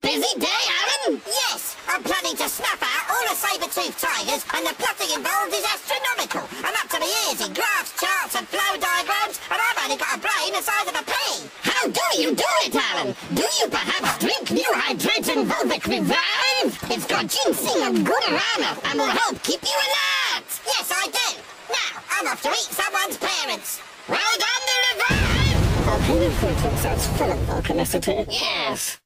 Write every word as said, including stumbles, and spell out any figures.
Busy day, Alan? Yes, I'm planning to snuff out all the saber-toothed tigers, and the plotting involved is astronomical. I'm up to my ears in graphs, charts, and flow diagrams, and I've only got a brain the size of a pea. How do you do it, Alan? Do you perhaps drink new hydrating Volvic Revive? It's got ginseng and guarana and will help keep you alert. Yes, I do. Now, I'm off to eat someone's parents. Well done, the Revive! Our penny filter is full of volcanicity. Yes.